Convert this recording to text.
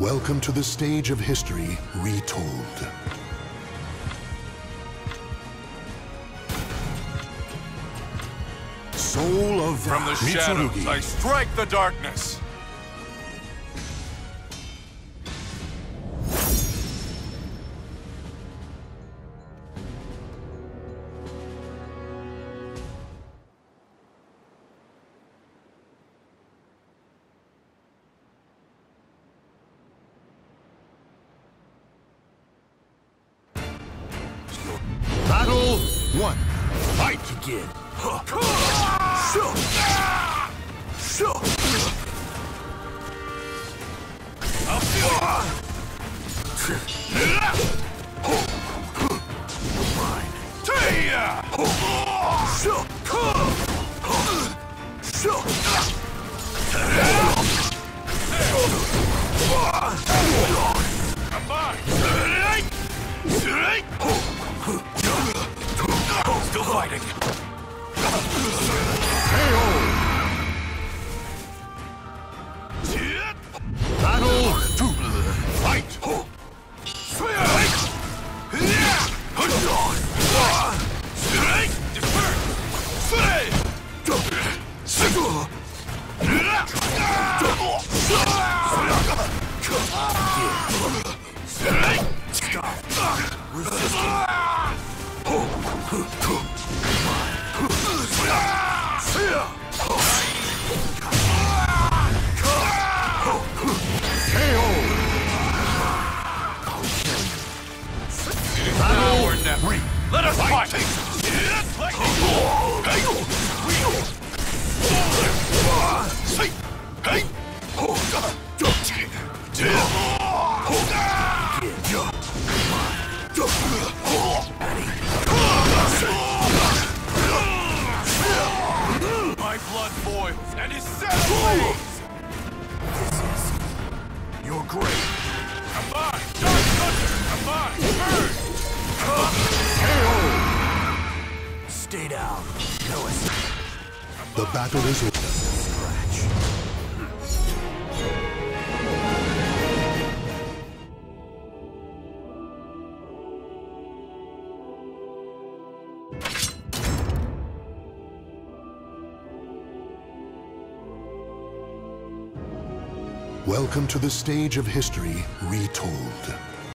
Welcome to the stage of history retold. Soul of From the shadows, I strike the darkness. Battle 1. Fight again. Still fighting. Battle 2. Fight! Let us fight! My blood boils and is set ablaze! You're great. Come on! Dark Hunter! Come on! Burn! Stay down. No escape. The battle is over. Scratch. Welcome to the stage of history retold.